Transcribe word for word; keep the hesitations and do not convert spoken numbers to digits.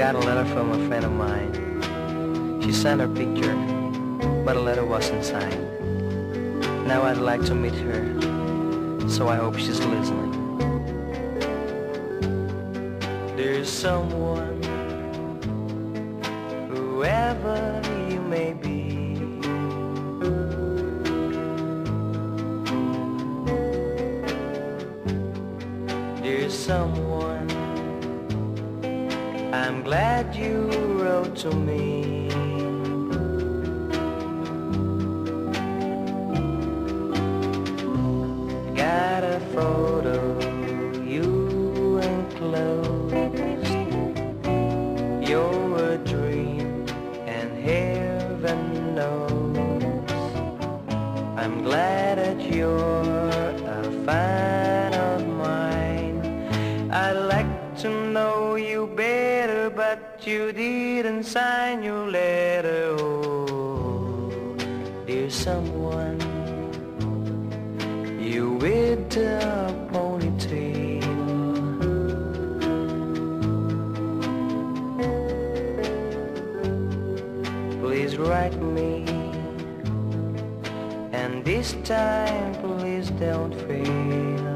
got a letter from a friend of mine. She sent her picture, but the letter wasn't signed. Now I'd like to meet her, so I hope she's listening. There's someone, whoever you may be, there's someone, I'm glad you wrote to me. Got a photo, you enclosed. You're a dream, and heaven knows I'm glad that you're a fan of mine. I'd like to know you better, but you didn't sign your letter. Oh, dear someone, you with a ponytail. Please write me, and this time please don't fail.